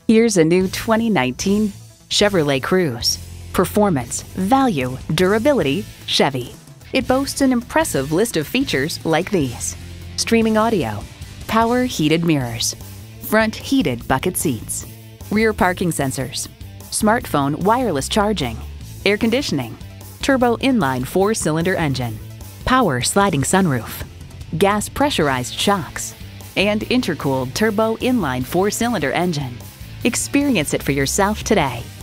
Here's a new 2019 Chevrolet Cruze. Performance, value, durability, Chevy. It boasts an impressive list of features like these: streaming audio, power heated mirrors, front heated bucket seats, rear parking sensors, smartphone wireless charging, air conditioning, turbo inline 4-cylinder engine, power sliding sunroof, gas pressurized shocks, and intercooled turbo inline 4-cylinder engine. Experience it for yourself today.